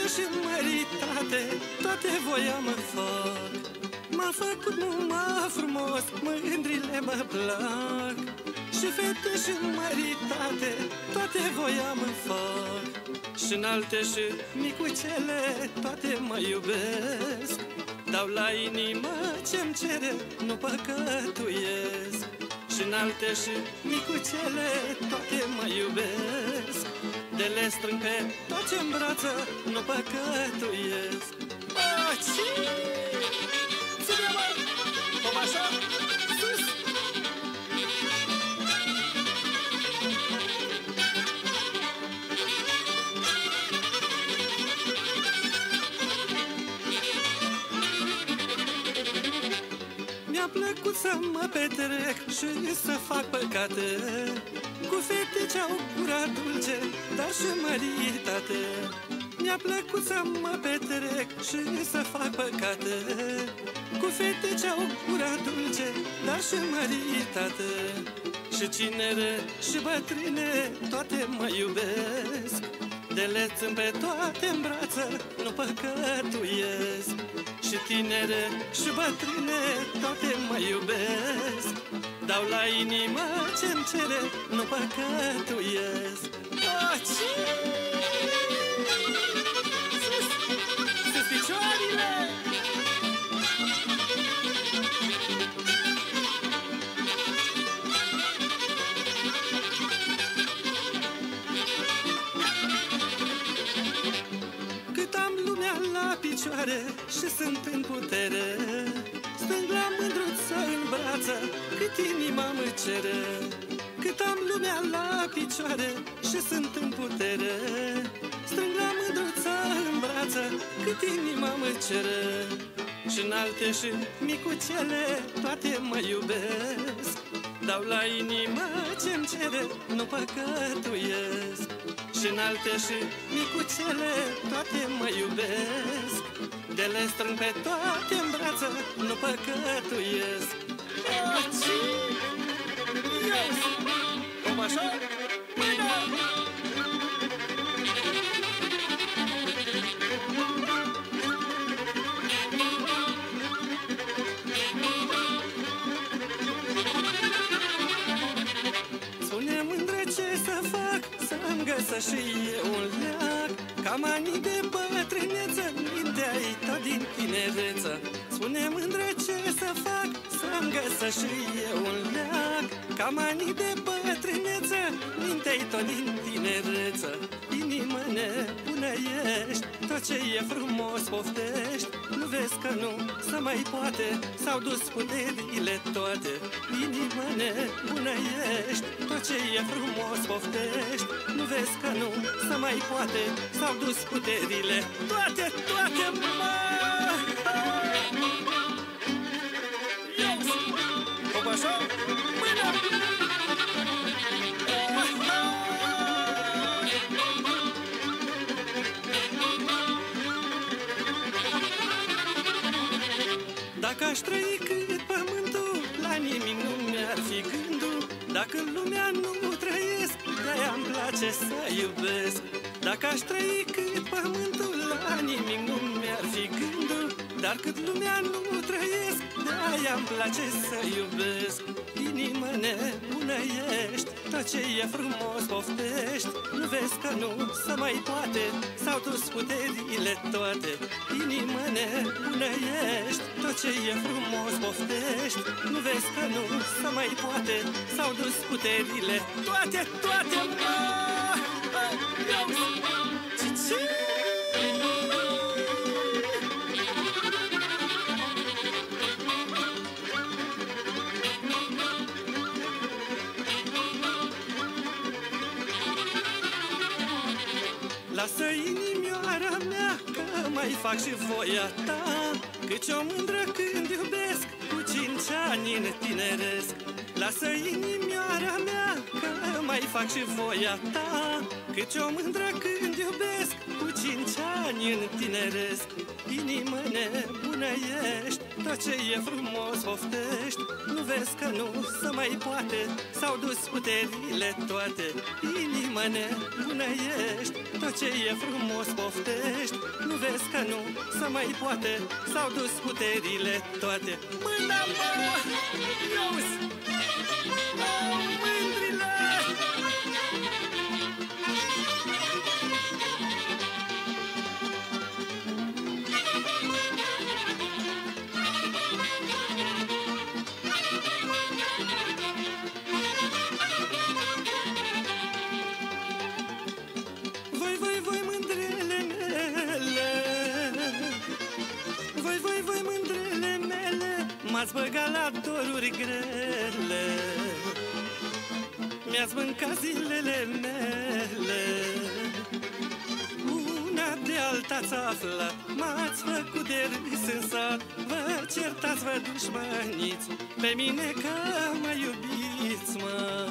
și măritate, toate voiam mă fac. M-a făcut numai frumos, mândrile mă plac. Și fete și măritate, toate voiam mă fac. Și înalte și micuțele, toate mă iubesc. Dau la inimă ce-mi cere, nu păcătuiesc. Și înalte și micuțele, toate mă iubesc. De le strâng pe tot ce-mi brață, nu păcătuiesc. Ține-mă! Cum așa? Sus! Mi-a plăcut să mă petrec și să fac păcate cu fete ce-au gura dulce, dar și măritate. Mi-a plăcut să mă petrec și să fac păcate cu fete ce-au gura dulce, dar și măritate. Și cinere și bătrâne, toate mă iubesc. De le țin pe toate-n brață, nu păcătuiesc. Și tinere și bătrâne, toate mă iubesc. Dau la inimă ce-mi cere, nu păcătuiesc. Sus picioarele! Cât am lumea la picioare și sunt în putere, stâng la mândruță în brață, cât inima mă cere. Cât am lumea la picioare și sunt în putere, strâng la mândruță în brață, cât inima mă cere. Și înalte și micuțele, toate mă iubesc. Dau la inimă ce-mi cere, nu păcătuiesc. Și înalte și micuțele, toate mă iubesc. De le strâng pe toate-n brață, nu păcătuiesc. Cum așa? Mâine! Spune mândră ce să fac, să-mi găsă și eu un leac. Cam anii de bătrâneță, mintea-i tot din tinereță. Spune mândră ce să fac, să-mi găsă și eu un leac. Cam anii de bătrâneță, mintea-i tot din tinereță. Inimă nebună ești, tot ce e frumos poftești. Nu vezi că nu se mai poate, s-au dus puterile toate. Inimă nebună ești, tot ce e frumos poftești. Nu vezi că nu se mai poate, s-au dus puterile toate, toate, mă! Cum așa? Mâine! Dacă aș trăi cât pământul, la nimic nu mi-ar fi gândul. Dacă în lumea nu trăiesc, de-aia-mi place să iubesc. Dacă aș trăi cât pământul, la nimic nu mi-ar fi gândul. Dar cât lumea nu trăiesc, de-aia-mi place să iubesc. Inimă nebună ești, tot ce e frumos poftești. Nu vezi că nu se mai poate, s-au dus puterile toate. Inimă nebună ești, tot ce e frumos poftești. Nu vezi că nu se mai poate, s-au dus puterile toate, toate, mă! Lasă inimioara mea, că mai fac și voia ta. Căci o mândră când iubesc, cu 5 ani tineresc. Lasă inimioara mea, că mai fac și voia ta. Căci o mândră când iubesc, cu 5 ani întineresc. Inimă nebună ești, tot ce e frumos poftești. Nu vezi că nu se mai poate, s-au dus puterile toate. Inimă nebună ești, tot ce e frumos poftești. Nu vezi că nu se mai poate, s-au dus puterile toate. Mâna, mă, iauzi, mândrile! Voi, mândrele mele, voi, mândrele mele, m-ați băgat la doruri grele, mi-ați mâncat zilele mele. Una de alta ți-a aflat, m-ați făcut de râs în sat. Vă certați, vă dușmăniți, pe mine că mă iubiți, mă.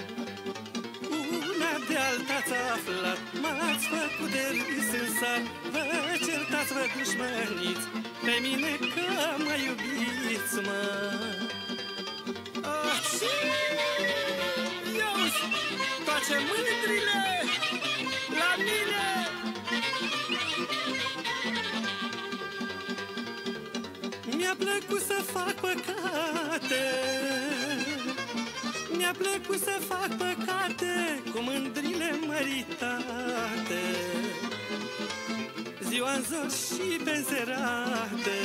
De alta ți-a aflat, m-ați făcut de râs în sat. Vă certați, vă dușmăniți, pe mine că mă iubiți, mă. Iauzi, toate mândrile la mine. Mi-a plăcut să fac păcate, mi-a plăcut să fac păcate cu mândrile măritate. Ziua-n zor și penserate,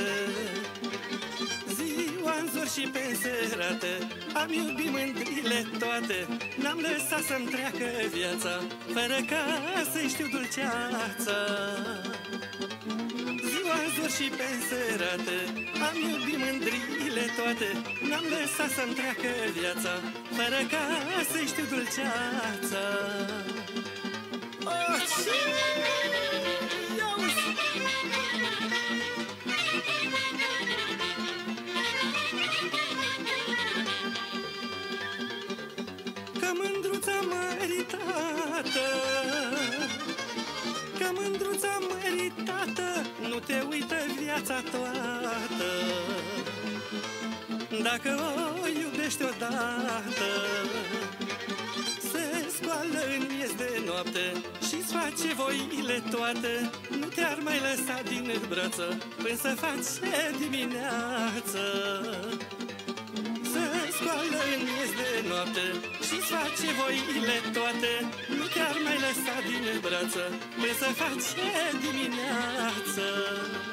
ziua-n zor și penserate, am iubit mândrile toate. N-am lăsat să-mi treacă viața fără ca să-i știu dulceața. Ziua-n zor și penserate, am iubit mândrile toate. N-am lăsat să-mi treacă viața fără ca să-i știu dulceața. Că mândruța măritată, că mândruța măritată, nu te uită viața toată. Dacă o iubești odată, se scoală în miez de noapte și-ți face voile toate. Nu te-ar mai lăsa din brață până să face dimineață. Se scoală în miez de noapte și-ți face voile toate. Nu te-ar mai lăsa din brață până să face dimineață.